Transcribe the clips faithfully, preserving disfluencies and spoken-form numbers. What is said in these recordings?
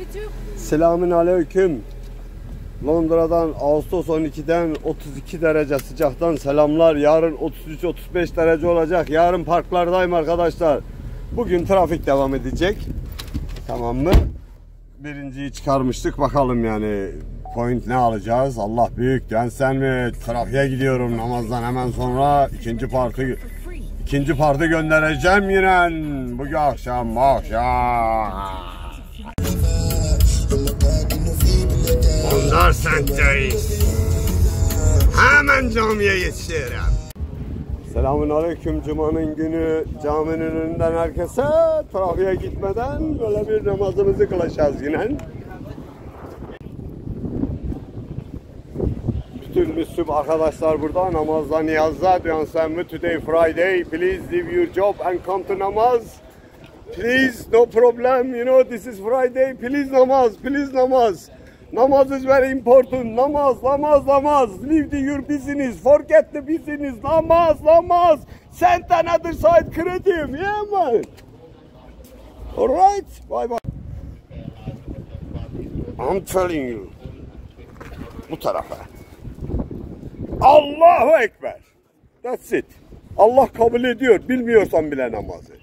Selamün aleyküm. Londra'dan Ağustos on ikiden otuz iki derece sıcaktan selamlar. Yarın otuz üç otuz beş derece olacak. Yarın parklardayım arkadaşlar. Bugün trafik devam edecek. Tamam mı? Birinciyi çıkarmıştık. Bakalım yani point ne alacağız? Allah büyük. Ben sen mi? Trafiğe gidiyorum namazdan hemen sonra ikinci parti ikinci parti göndereceğim yine bugün akşam akşam. Onlar senteyiz. Hemen camiye yetişiyorum. Selamun aleyküm. Cuma'nın günü caminin önünden herkese, trafiğe gitmeden böyle bir namazımızı kılacağız yine. Bütün Müslüm arkadaşlar burada namazda niyazda. Diyorsan mı today Friday, please leave your job and come to namaz. Please, no problem, you know this is Friday, please namaz, please namaz. Namaz is very important. Namaz, namaz, namaz. Leave the, your business. Forget the business. Namaz, namaz. Send another side creative. Yeah, man. All right. Bye bye. I'm telling you. Bu tarafa. Allahu Ekber. That's it. Allah kabul ediyor. Bilmiyorsan bile namazı.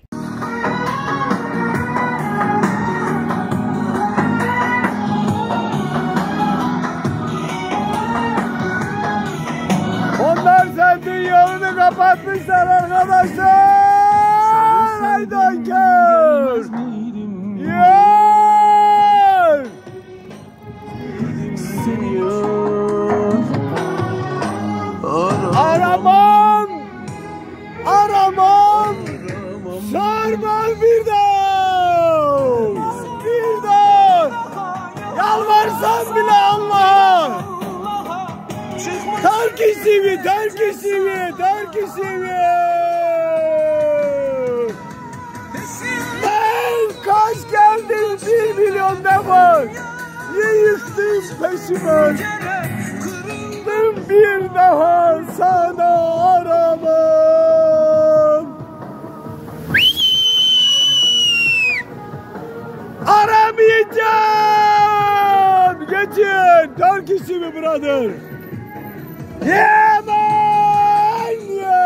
Onlar sendin yolunu kapatmışlar arkadaşlar. I don't care. Yeah. Aramam. Aramam. Sarmam bir daha. Bir daha. Yalvarsam bile Allah. Terkisi mi? Terkisi mi? Terkisi mi? Ben kaç geldim bir milyon defa. Yıktım peşime. Kırıldım bir daha sana aramam. Aramayacağım. Geçin. Terkisi mi brother? Yeah, man!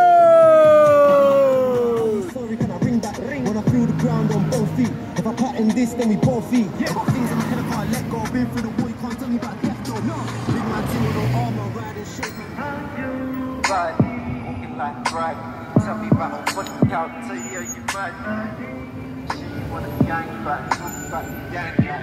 Yeah! Sorry, can I ring that ring when I feel the ground on both feet? If I pattern this, then we both feet. Yeah, got things in my head I can't let go. Been through the war, you can't tell me about left or no. Big man, team with no armor, riding shit. Right, walking like right. Tell me about a body count, tell you how you right. Shit, you wanna gang back, talk about the gang back.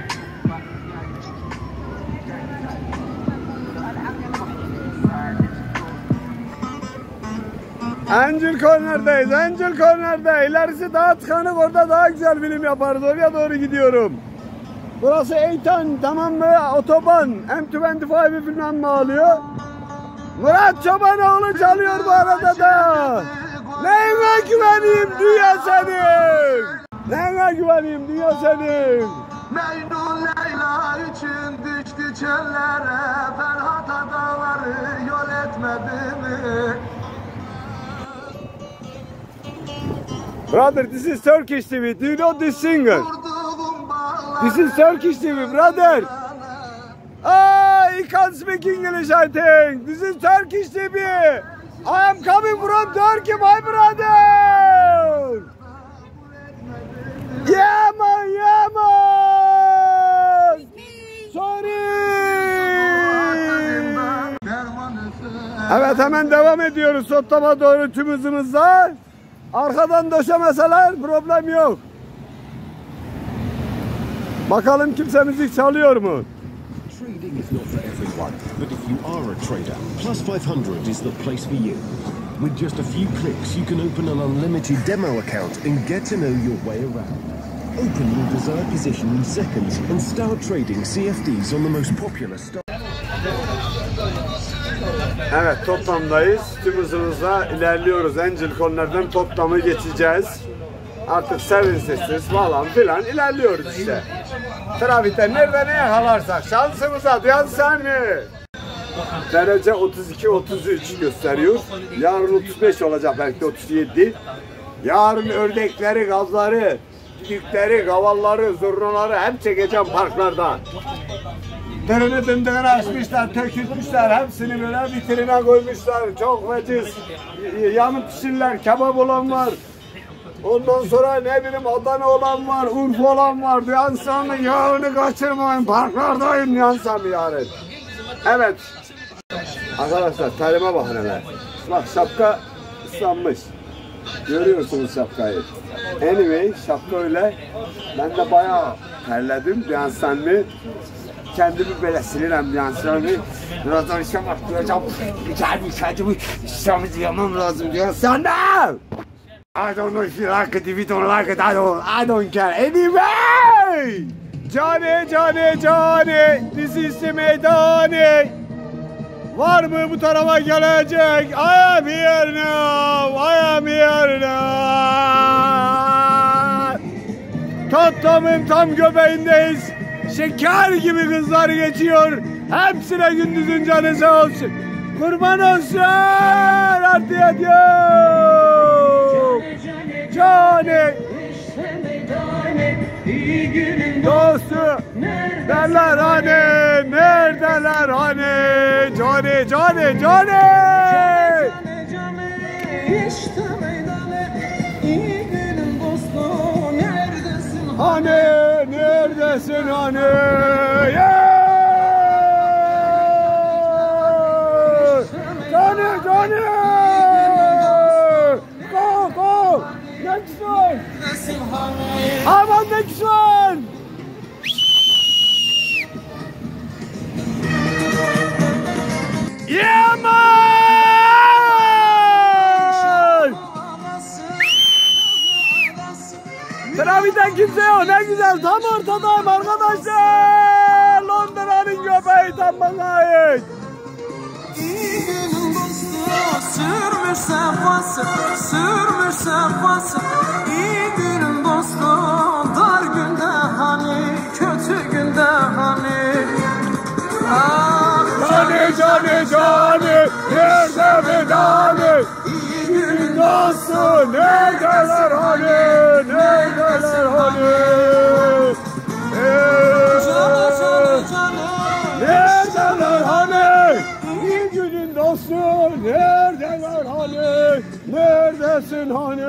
Angel Corner'dayız. Angel Corner'da. İlerisi daha tıkanık. Orada daha güzel film yaparız. Oraya doğru gidiyorum. Burası Eytan. Tamam mı? Otoban. M yirmi beş'i bilmem mi alıyor? Murat Çobanoğlu çalıyor bu arada da. Neyine güveneyim dünya senin? Neyine güveneyim dünya senin? Mecnun Leyla için düştü çöllere. Ferhat adaları yol etmedi mi? Brother, this is Turkish T V. Do you know this singer? This is Turkish T V, brother. Ah, he can't speak English, I think. This is Turkish T V. I am coming from Turkey, my brother. Yeah, man, yeah, man. Sorry. Evet, hemen devam ediyoruz. Sotlama doğru tüm hızımızla. Arkadan döşemeseler problem yok. Bakalım kimse müzik çalıyor mu? Trading is not for everyone, but if you are a trader, Plus five hundred is the place for you. With just a few clicks, you can open an unlimited demo account and get to know your way around. Open your desired position in seconds and start trading C F Ds on the most popular stock. Evet, toplamdayız. Tüm hızımızla ilerliyoruz. Angel Corner'dan toplamı geçeceğiz. Artık servisiz falan filan ilerliyoruz işte. Trafikte nerede ne yakalarsak şansımıza duyansan mı? Derece otuz iki otuz üç gösteriyor. Yarın otuz beş olacak, belki otuz yedi. Yarın ördekleri, gazları düdükleri, kavalları, zurnaları hep çekeceğim parklarda. Dırını dındığını açmışlar, tökülmüşler, hepsini böyle vitrine koymuşlar. Çok veciz. Yanıp pişirler, kebap olan var. Ondan sonra ne bileyim Adana olan var, Urfa olan var. Duyansam'ın yağını kaçırmayın, parklardayım Duyansam yarın. Evet. Arkadaşlar terime bakın hele. Bak şapka ıslanmış. Görüyorsunuz şapkayı. Anyway şapka öyle. Ben de bayağı terledim Duyansam'ı. Kendimi böyle sinirem Duyansam'ı. Birazdan işe başlayacağım. Kendimi kendimi işlemimi diyemem lazım Duyansam'ı. I don't know if you like it, if you don't like it, I don't, I don't care. Anyway! Johnny, Johnny, Johnny, this is the meydani. Var mı bu tarafa gelecek? I am here now, I am here now. Tottenham'ın tam göbeğindeyiz. Şeker gibi kızlar geçiyor. Hepsine gündüzün canı sağ olsun. Kurban olsun. Artı yatıyor. Johnny. Dostu. Derler hani. Neredeler hani. Johnny, Johnny, Johnny. Hani, neredesin hani? Yeah! Johnny, Johnny! Go, go! Next one! I'm on next one! Yeah, man! Trafikten kimse yok, ne güzel, tam ortadayım arkadaşlar. Londra'nın göbeği tam bana ait. İyi günün dostu, sürmüş sefası, sürmüş sefası. İyi günün dostu, dar günde hani, kötü günde hani. Ah, Johnny, Johnny, Johnny, nerede mi Johnny? İyi günün dostu, neredeler hani, neredeler hani? Neredeler hani? İyi günün dostu, neredeler hani? Neredesin hani?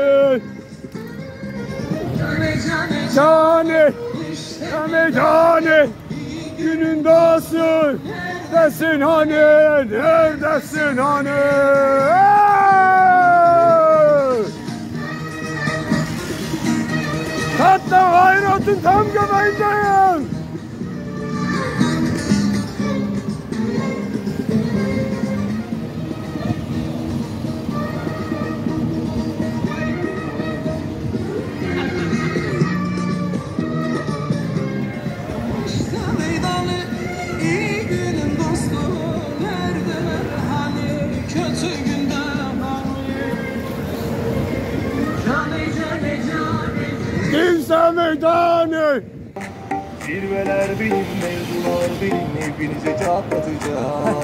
Johnny, Johnny, Johnny, günün dostu, neredesin hani? Neredesin hani? Hatta hayratın tam göbeğindeyim. iyi günün dostu, neredeler hani, kötü günde hani. Johnny, Johnny, Johnny. Kimse meydanı. Zirveler benim, mevzular benim, hepinize çatlatacağım.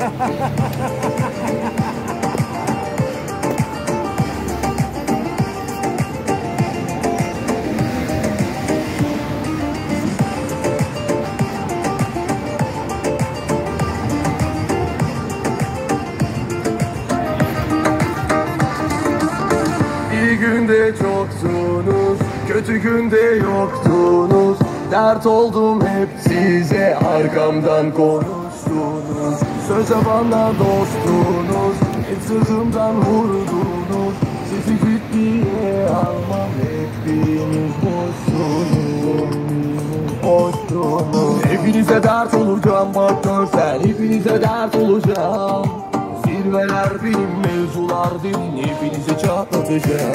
İyi günde çoksunuz, kötü günde yoktunuz. Dert oldum hep size, arkamdan konuştunuz. Söze bana dostunuz, hep sırtımdan vurdunuz. Sizi ciddiye almam, hepiniz boşsunuz, boşsunuz. Hepinize dert olacağım, bak görsen, hepinize dert olacağım. Zirveler benim, mevzular derin, hepinize çatlatacağım.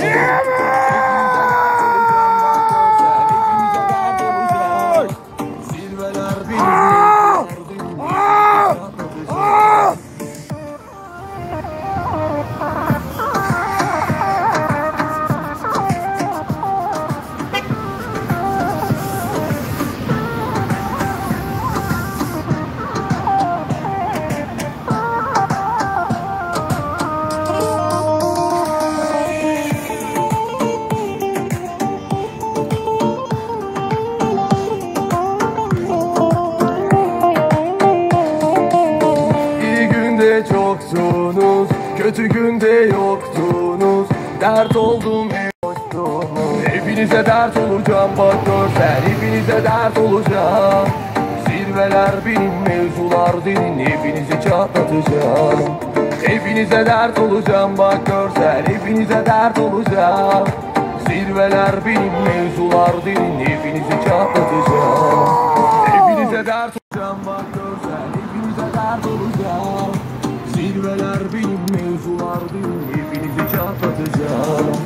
Kötü günde yoktunuz, dert oldum hoştunuz. Hepinize dert olacağım bak görsen, hepinize dert olacağım. Zirveler benim, mevzular derin, hepinizi çatlatacağım. Hepinize dert olacağım bak görsen, hepinize dert olacağım. Zirveler benim, mevzular derin, hepinizi çatlatacağım. Hepinize dert olacağım bak görsen, hepinize dert olacağım. Zirveler benim, mevzular derin, hepinizi çatlatacağım.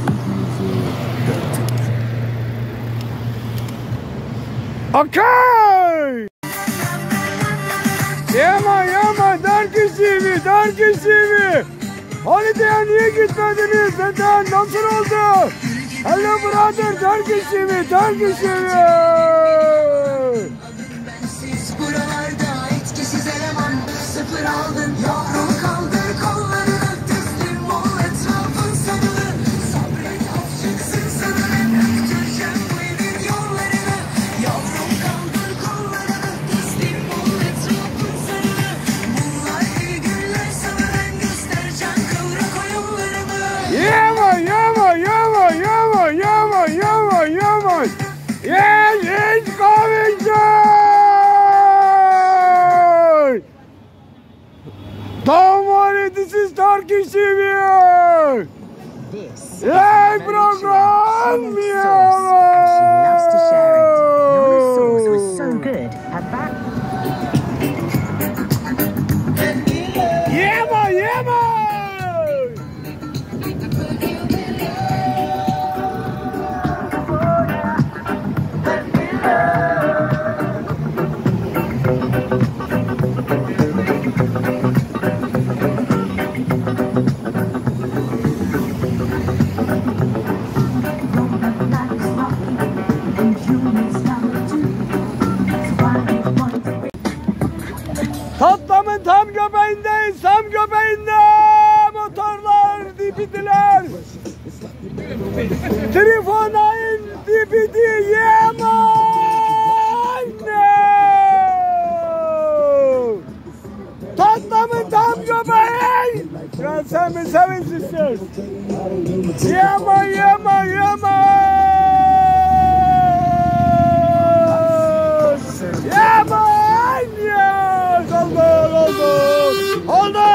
Okay! Yama yama Turkish T V, Turkish T V. Holiday'e niye gitmediniz? Neden? Nasıl oldu? Hello brother, Turkish T V, Turkish T V. Siz buralarda etkisiz eleman, sıfır aldın yavrum, kaldır kollarını, teslim ol, etrafın sarılı. Sabret, af çıksın sanırım, öptüreceğim bu evin yollarını. Yavrum kaldır kollarını, teslim ol, etrafın sarılı. Bunlar iyi günler sana, ben göstereceğim kıvrak oyunlarımı. Yama yama yama yama yama yama yama. Yes, it's coming soon. Don't worry, this is Turkish T V. This Yay is program! She loves to share it. Your sauce was so Yeah! good at that. Yama yama! Toplamın tam göbeğindeyiz, tam göbeğinde motorlar dibidiler. Trifonayın dibidi Yaman. Toplamın tam göbeği. Ya sen mi sevinçlisin? Yaman, Yaman, Yaman. Yaman. Yes, hold on, hold on, hold on!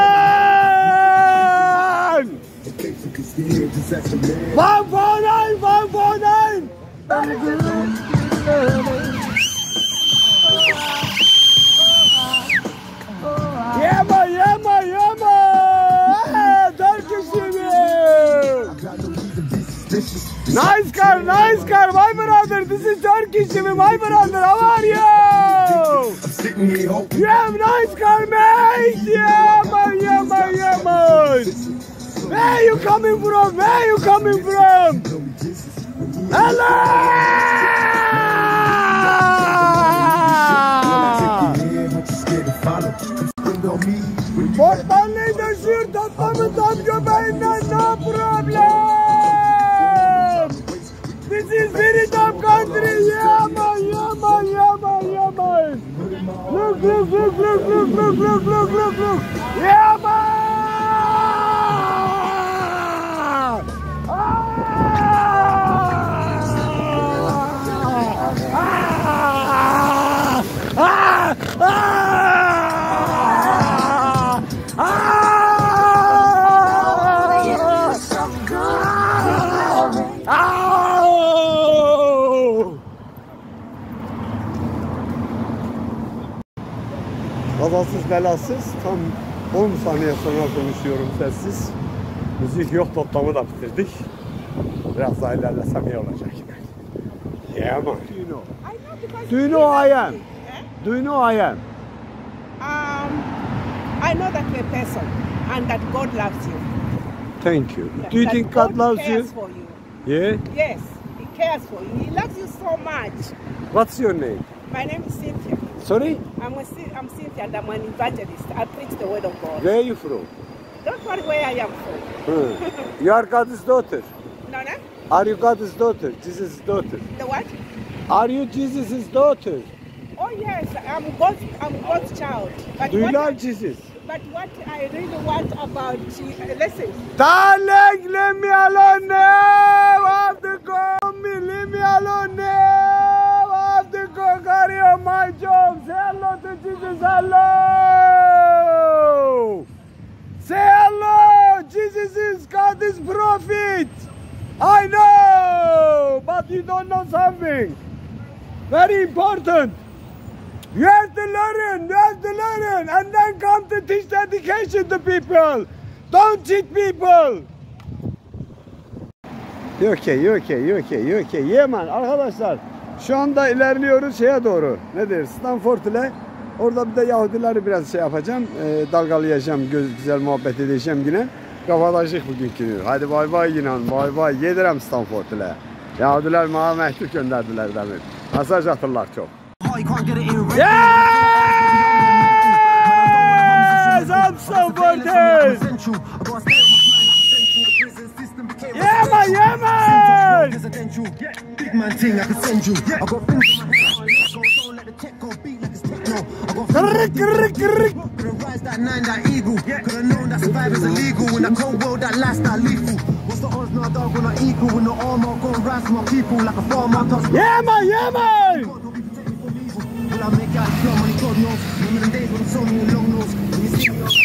One four nine, one four nine! Yama, yama, yama! Turkish T V! Nice car, nice car, my brother. This is Turkish T V, my brother. How are you? You have nice car, mate. Yeah, man, yeah, man, yeah, man. Where you coming from? Where you coming from? Hello. Portmanlıyı taşıyor, toplamı tam göbeğinden, no problem. This is very top country, yeah man, yeah man, yeah man, yeah man. Look, look, look, look, look, look, look, look, look, look. Yeah man. Ah! Ah! Ah! Ah! Kazasız belasız tam on saniye sonra konuşuyorum sessiz. Müzik yok, toplamı da bitirdik. Biraz daha ilerlesem iyi olacak yine. Yeah man. Do you know? I know because Do you know I am? Do you know I am? um, I know that you're a person and that God loves you. Thank you. That- Do you that think God loves you? cares for you. Yeah? Yes, He cares for you. He loves you so much. What's your name? My name is Cynthia. Sorry? I'm, a, Cyn- I'm Cynthia and I'm an evangelist. I preach the word of God. Where are you from? Don't worry where I am from. Hmm. You are God's daughter. No, no? Are you God's daughter? Jesus' daughter. The what? Are you Jesus' daughter? Oh yes, I'm God's, I'm God's child. But Do you what love I'm- Jesus? But what I really want about, uh, listen, Darling, leave me alone now. I have to go. Me, leave me alone now. I have to go carry on my job. Say hello to Jesus. Hello. Say hello. Jesus is God, is prophet. I know, but you don't know something very important. You have to learn, you have to learn, and then come to teach the education to people. Don't cheat people. You okay, you okay, you okay, you okay. Yemen arkadaşlar, şu anda ilerliyoruz şeye doğru. Nedir? Stanford ile. Orada bir de Yahudileri biraz şey yapacağım. E, dalgalayacağım, göz, güzel muhabbet edeceğim yine. Kafadaşık bugünkü gün. Hadi bay bay yine, bay bay. Yedirəm Stanford ile. Yahudiler bana mektup gönderdiler demin. Mesaj atırlar çok. Yes! I'm Stanford'in! Yeah man, yeah man! Big man thing I can send you. I got things in my head, don't let the tech go beat like it's techno. I got could've rise that nine, that eagle. Could've known that survivor's illegal. In a cold world, that last, that lethal. What's the odds now, dog, when I equal? When the armor gon' rise my people like a farmer. Yeah man, yeah man! Will I make out slow money, God knows. Remember the days when it's only a long nose. When you see me,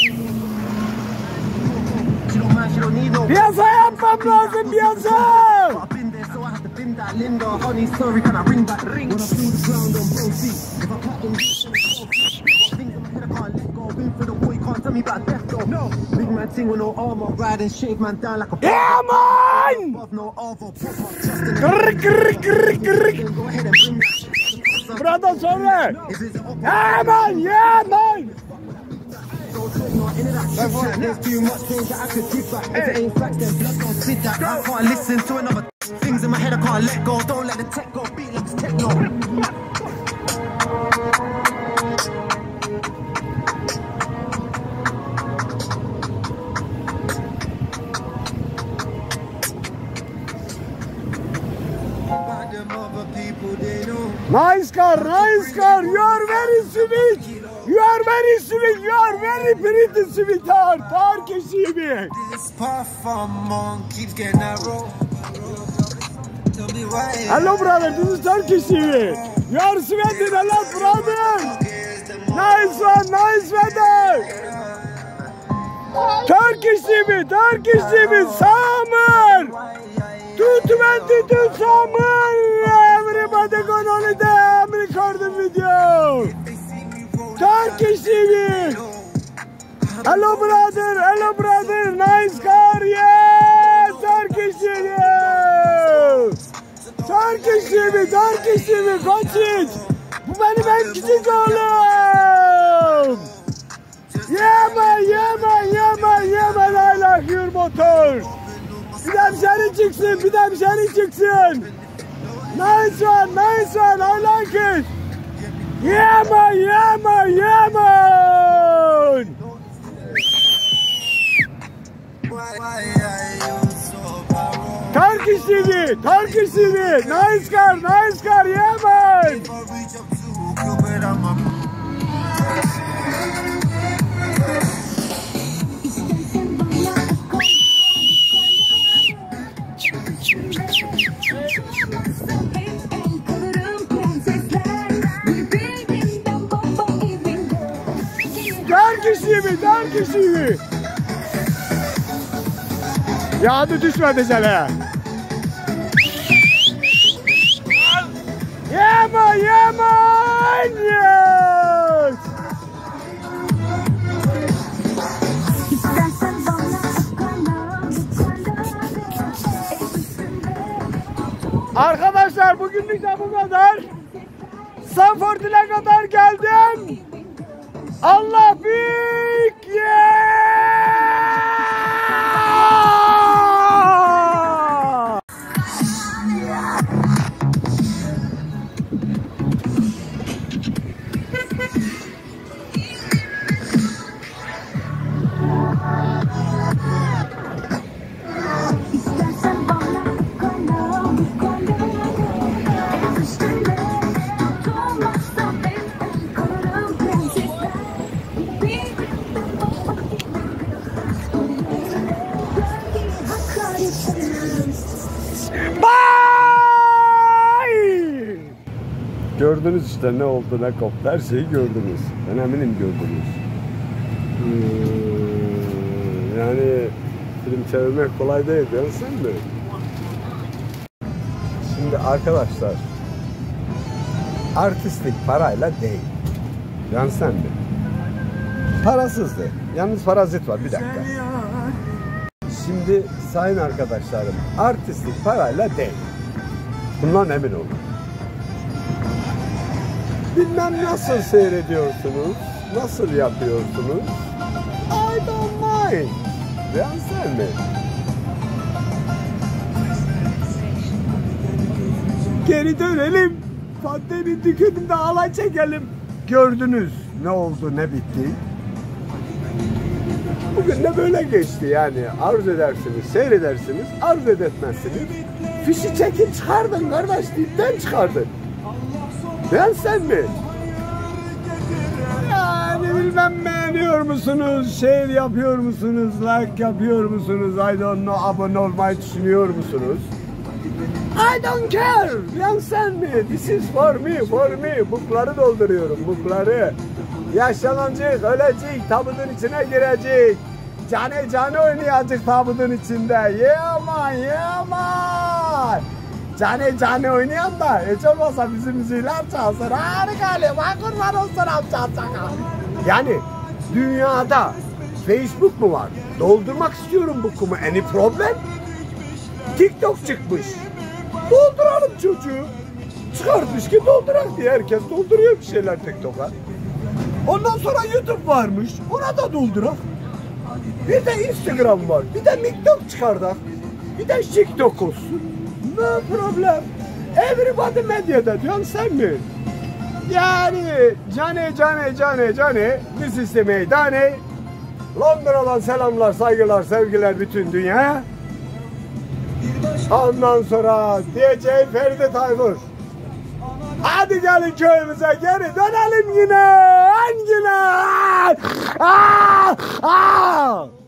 she don't mind, she don't need no. Piyasa yapmam lazım, piyasa! I've been there, so I have to bend that Linda. Honey, sorry, can I ring back? Ring. When I feel the ground on both feet. If I cut them, things in my head, I can't let go. Been for the boy, can't tell me about death, though. No. Big man thing with no armor, ride and shake man down like a. Yeah man! Above no armor, proper, just in Kırık kırık kırık kırık. the go ahead and bring that. Buradan sonra. Is it up? Yeah man, yeah man! There's too much things that I could give back. If it ain't facts, then blood don't sit that. I can't listen to another things in my head. I can't let go. Don't let the tech go beat like it's techno. Nice car, nice car. You are very sweet. You are very sweet. You are very pretty sweetheart. Turkish sweet. This path I'm on keeps getting narrow. Tell me why. Hello brother, this is Turkish sweet. You are sweating a lot brother. Nice one, nice weather. Turkish sweet, Turkish sweet. Summer. two twenty-two summer. Everybody go on holiday. I'm recording video. Turkish T V. Hello brother, hello brother. Nice car, yeah. Turkish T V. Turkish T V, Turkish T V. Kaç it. Bu benim en küçük oğlum. Yeme, yeme, yeme, yeme. I like your motor. Bir de dışarı çıksın, bir de dışarı çıksın. Nice one, nice one. I like it. Yeah man, yeah man, yeah man! Turkish T V, Turkish T V, nice car, nice car, yeah man! Turkish T V, Turkish T V. Ya hadi düşmedi sana. Yaman, yaman, yes. Arkadaşlar bugünlük de bu kadar. Stanford ile kadar geldim. Allah büyük yeah! Gördünüz işte ne oldu ne koptu. Her şeyi gördünüz. Ben eminim gördünüz. Hmm, yani film çevirmek kolay değil. Sen mi? Şimdi arkadaşlar, artistlik parayla değil. Yani sen mi? Parasızdı. Yalnız parazit var. Bir dakika. Şimdi sayın arkadaşlarım, artistlik parayla değil. Bundan emin olun. Bilmem nasıl seyrediyorsunuz, nasıl yapıyorsunuz. I don't mind. Yani sen mi? Geri dönelim. Pandemi dükkanında alay çekelim. Gördünüz ne oldu ne bitti. Bugün de böyle geçti yani. Arzu edersiniz, seyredersiniz, arzu etmezsiniz. Fişi çekin çıkardın kardeş, dipten çıkardın. Ben sen mi? Yani bilmem beğeniyor musunuz, share yapıyor musunuz, like yapıyor musunuz, I don't know, abone olmayı düşünüyor musunuz? I don't care. Ben sen mi? This is for me, for me. Bukları dolduruyorum, bukları. Yaşlanacak, ölecek, tabutun içine girecek. Cane cane oynayacak tabutun içinde. Yeah man, yeah man. Cane cane oynayan da hiç olmazsa bizim müziğler çalsın. Harika, bak kurban olsun amcacaka. Yani dünyada Facebook mu var? Doldurmak istiyorum bukumu. Any problem? TikTok çıkmış. Dolduralım çocuğu. Çıkartmış ki doldurak diye herkes dolduruyor bir şeyler TikTok'a. Ondan sonra YouTube varmış. Ona da doldurak. Bir de Instagram var. Bir de TikTok çıkardak. Bir de TikTok olsun. No problem. Everybody medyada diyorsun sen mi? Yani cane cane cane cane this is the meydane. Londra'dan selamlar, saygılar, sevgiler bütün dünya. Ondan sonra D J Ferdi Tayfur. Hadi gelin köyümüze geri dönelim yine. Yine. Aa! Aa!